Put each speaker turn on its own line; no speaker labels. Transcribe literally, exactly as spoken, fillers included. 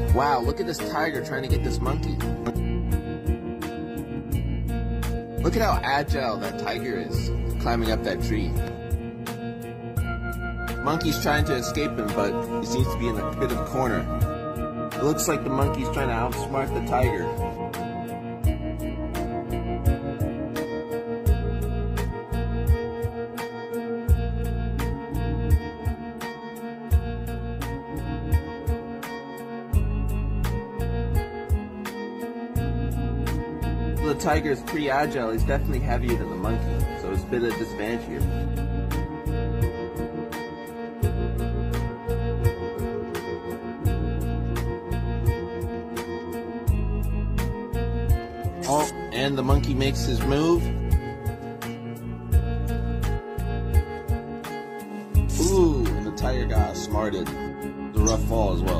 Wow, look at this tiger trying to get this monkey. Look at how agile that tiger is, climbing up that tree. Monkey's trying to escape him, but he seems to be in a bit of a corner. It looks like the monkey's trying to outsmart the tiger. The tiger is pretty agile. He's definitely heavier than the monkey, so it's a bit of a disadvantage here. Oh, and the monkey makes his move. Ooh, and the tiger got smarted. The rough fall as well.